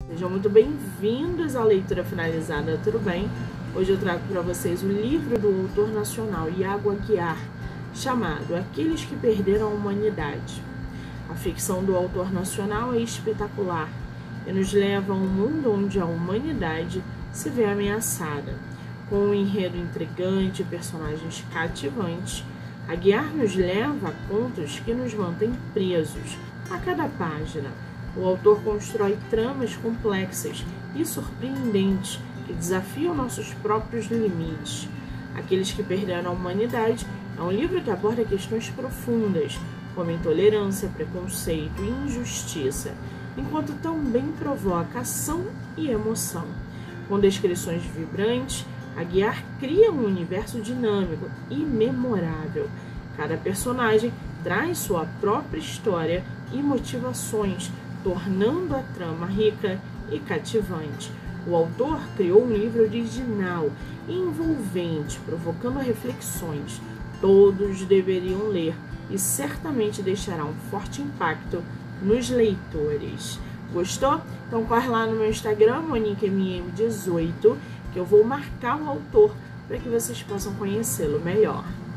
Sejam muito bem-vindos à leitura finalizada, tudo bem? Hoje eu trago para vocês o livro do autor nacional Iago Aguiar, chamado Aqueles que Perderam a Humanidade. A ficção do autor nacional é espetacular e nos leva a um mundo onde a humanidade se vê ameaçada. Com um enredo intrigante e personagens cativantes, Aguiar nos leva a contos que nos mantêm presos a cada página. O autor constrói tramas complexas e surpreendentes que desafiam nossos próprios limites. Aqueles que Perderam a Humanidade é um livro que aborda questões profundas, como intolerância, preconceito e injustiça, enquanto também provoca ação e emoção. Com descrições vibrantes, Aguiar cria um universo dinâmico e memorável. Cada personagem traz sua própria história e motivações, tornando a trama rica e cativante. O autor criou um livro original e envolvente, provocando reflexões. Todos deveriam ler e certamente deixará um forte impacto nos leitores. Gostou? Então corre lá no meu Instagram, MoniqueMM18, que eu vou marcar o autor para que vocês possam conhecê-lo melhor.